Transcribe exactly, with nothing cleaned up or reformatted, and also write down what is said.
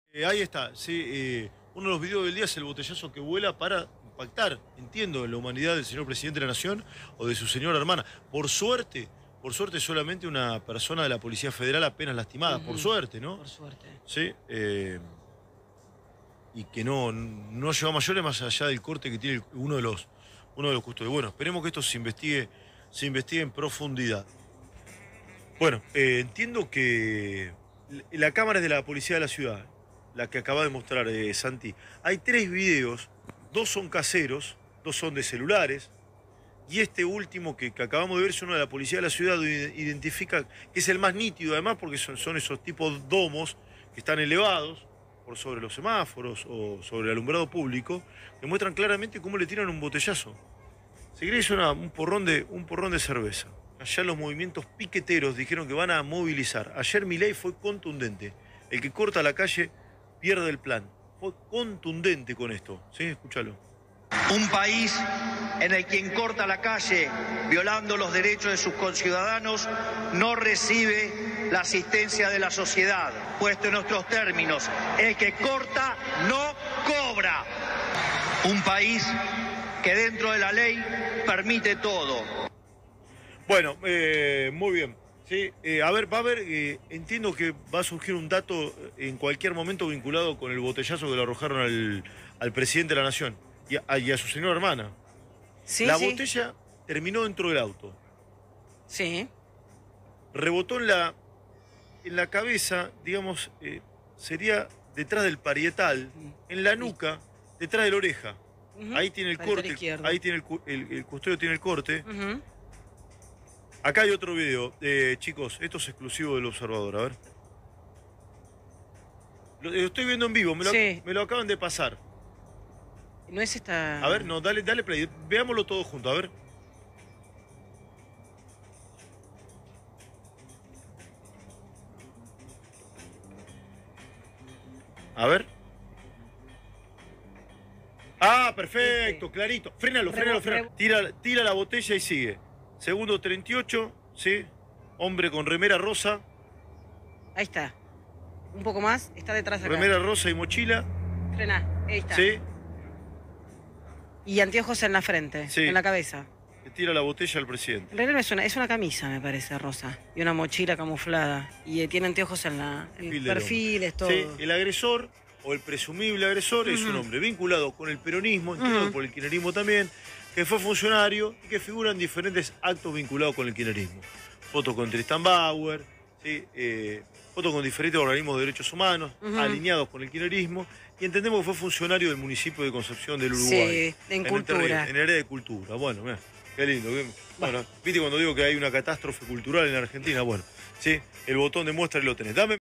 Eh, ahí está, sí. Eh, uno de los videos del día es el botellazo que vuela para impactar, entiendo, en la humanidad del señor presidente de la Nación o de su señora hermana. Por suerte, por suerte solamente una persona de la Policía Federal apenas lastimada, uh-huh. Por suerte, ¿no? Por suerte. Sí. Eh, y que no, no lleva mayores más allá del corte que tiene uno de los, uno de los custodios. Bueno, esperemos que esto se investigue, se investigue en profundidad. Bueno, eh, entiendo que la cámara es de la Policía de la Ciudad, la que acaba de mostrar eh, Santi. Hay tres videos, dos son caseros, dos son de celulares, y este último que, que acabamos de ver es uno de la Policía de la Ciudad, identifica que es el más nítido además porque son, son esos tipos domos que están elevados por sobre los semáforos o sobre el alumbrado público, que muestran claramente cómo le tiran un botellazo. Se cree que es una, un, porrón de, un porrón de cerveza. Allá los movimientos piqueteros dijeron que van a movilizar. Ayer Milei fue contundente. El que corta la calle pierde el plan. Fue contundente con esto. ¿Sí? Escúchalo. Un país en el que quien corta la calle violando los derechos de sus conciudadanos no recibe la asistencia de la sociedad. Puesto en nuestros términos, el que corta no cobra. Un país que dentro de la ley permite todo. Bueno, eh, muy bien. Sí, eh, a ver, va a haber, eh, entiendo que va a surgir un dato en cualquier momento vinculado con el botellazo que le arrojaron al, al presidente de la Nación y a, y a su señora hermana. Sí, la sí. botella terminó dentro del auto. Sí. Rebotó en la, en la cabeza, digamos, eh, sería detrás del parietal, en la nuca, detrás de la oreja. Uh-huh. Ahí tiene el corte, ahí tiene el, el, el custodio tiene el corte. Uh-huh. Acá hay otro video. Eh, chicos, esto es exclusivo del Observador, a ver. Lo, lo estoy viendo en vivo, me lo, sí. me lo acaban de pasar. No es esta... A ver, no, dale, dale play. Veámoslo todo junto, a ver. A ver. Ah, perfecto, este. clarito. Frénalo, frénalo, frénalo. Tira, tira la botella y sigue. Segundo treinta y ocho, ¿sí? Hombre con remera rosa. Ahí está. Un poco más, está detrás de acá. Remera rosa y mochila. Frena, ahí está. Sí. Y anteojos en la frente, sí. En la cabeza. Que tira la botella al presidente. En realidad no es una, es una camisa, me parece, rosa. Y una mochila camuflada. Y tiene anteojos en la en el perfiles, todo. Sí, el agresor, o el presumible agresor, uh-huh. es un hombre vinculado con el peronismo, entiendo uh-huh. por el kirchnerismo también, que fue funcionario y que figura en diferentes actos vinculados con el kirchnerismo. Fotos con Tristan Bauer, ¿sí? eh, fotos con diferentes organismos de derechos humanos, uh-huh. alineados con el kirchnerismo, y entendemos que fue funcionario del municipio de Concepción del Uruguay. Sí, en, en cultura. El en el área de cultura. Bueno, mira, qué lindo. Qué, bueno, viste cuando digo que hay una catástrofe cultural en Argentina, bueno, sí, el botón de muestra y lo tenés. Dame